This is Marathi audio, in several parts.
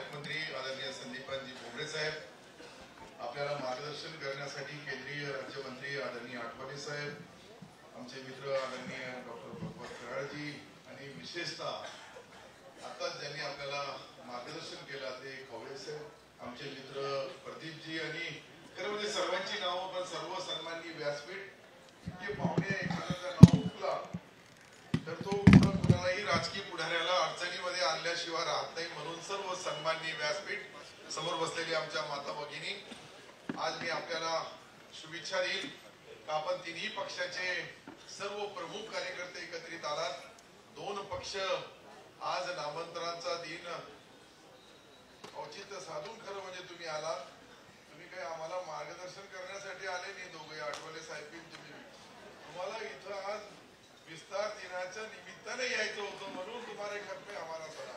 पालकमंत्री आदरणीय संदीपाजी भुमरे साहेब, आपल्याला मार्गदर्शन करण्यासाठी केंद्रीय राज्यमंत्री आदरणीय आठवले साहेब, आमचे मित्र आदरणीय डॉक्टर भगवत कराडजी आणि विशेषतः आता ज्यांनी आपल्याला मार्गदर्शन केलं ते खवळे साहेब, आमचे मित्र प्रदीपजी आणि खरं म्हणजे सर्वांची नावं पण सर्व सन्माननीय व्यासपीठ हे पाहुणे एखाद्याचं नाव हुकला तर तो कुणालाही राजकीय पुढाऱ्याला अडचणीमध्ये आणल्याशिवाय राहत नाही, म्हणून सर्व सन्माननीय व्यासपीठ समोर बसलेली आमच्या माता भगिनी, आज मी आपल्याला शुभेच्छा देईल का आपण तिन्ही पक्षाचे सर्व प्रमुख कार्यकर्ते एकत्रित आलात। दोन पक्ष आज नामांतराचा दिन औचित्य साधून खरं म्हणजे तुम्ही आलात। तुम्ही काय आम्हाला मार्गदर्शन करण्यासाठी आले नाही, दोघे आठवले साहेब तुम्हाला इथं आज विस्तार दिनाच्या निमित्ताने यायचं होतं, म्हणून तुम्हाला घर पे आम्हाला चला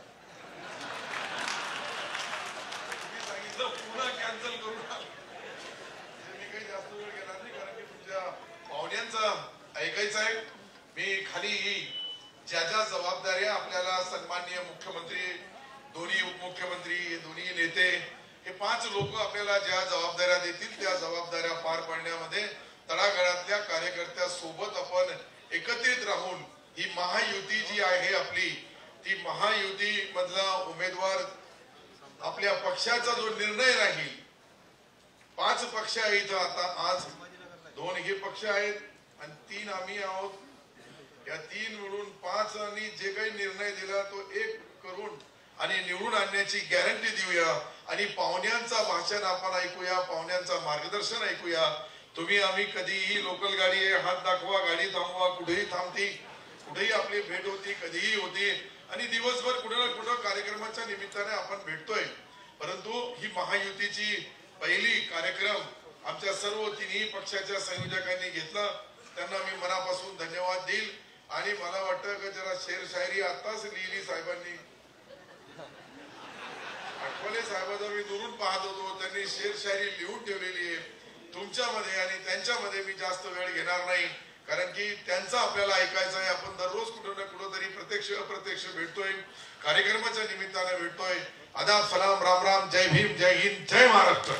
तुम्ही सांगितलं पुन्हा कॅन्सल करून मी काही जास्त वेळ गेला नाही, कारण की तुमच्या पाहुण्यांचं ऐकायचं आहे। मी खाली ज्या ज्या जबाबदाऱ्या आपल्याला सन्माननीय मुख्यमंत्री, दोन्ही उपमुख्यमंत्री, दोन्ही नेते, हे 5 लोक आपल्याला ज्या जबाबदाऱ्या देतील त्या जबाबदाऱ्या पार पाडण्यामध्ये तळागाळातल्या कार्यकर्त्या सोबत आपण एकत्रित राहून ही महायुती जी आहे आपली, ती महायुती मधला उमेदवार आपल्या पक्षाचा जो निर्णय राहील, 5 पक्ष आहे इथं आता, आज 2 हे पक्ष आहेत आणि 3 आम्ही आहोत, या 3 मिळून 5 आणि जे काही निर्णय दिला तो 1 करून आणि निवडून आणण्याची गॅरंटी देऊया आणि पाहुण्यांचा भाषण आपण ऐकूया, पाहुण्यांचा मार्गदर्शन ऐकूया। तुम्ही आम्ही कधीही लोकल गाडी आहे, हात दाखवा, गाडी थांबवा, कुठेही थांबती, कुठेही आपली भेट होती, कधीही होती आणि दिवसभर कुठे ना कुठे कार्यक्रमाच्या निमित्ताने आपण भेटतोय। परंतु ही महायुतीची पहिली कार्यक्रम आमच्या सर्व तिन्ही पक्षाच्या संयोजकांनी घेतला, त्यांना मी मनापासून धन्यवाद देईल। आणि मला वाटतं की जरा शेर शायरी आताच लिहिली साहेबांनी, आठवले साहेबांना मी दुरून पाहत होतो, त्यांनी शेर शायरी लिहून ठेवलेली आहे तुमच्यामध्ये आणि त्यांच्यामध्ये। मी जास्त वेळ घेणार नाही, कारण की त्यांचं आपल्याला ऐकायचं आहे। आपण दररोज कुठं ना कुठं तरी प्रत्यक्ष अप्रत्यक्ष भेटतोय, कार्यक्रमाच्या निमित्ताने भेटतोय। आदाब, सलाम, राम राम, जय भीम, जय हिंद, जय महाराष्ट्र।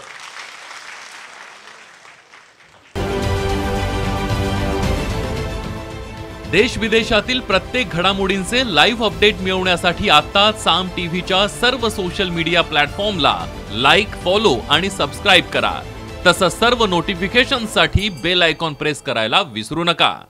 देश विदेशातील प्रत्येक घडामोडींचे लाईव्ह अपडेट मिळवण्यासाठी आता साम टीव्हीच्या सर्व सोशल मीडिया प्लॅटफॉर्मला लाईक, फॉलो आणि सबस्क्राईब करा। तसंच सर्व नोटिफिकेशनसाठी बेल आयकॉन प्रेस करायला विसरू नका।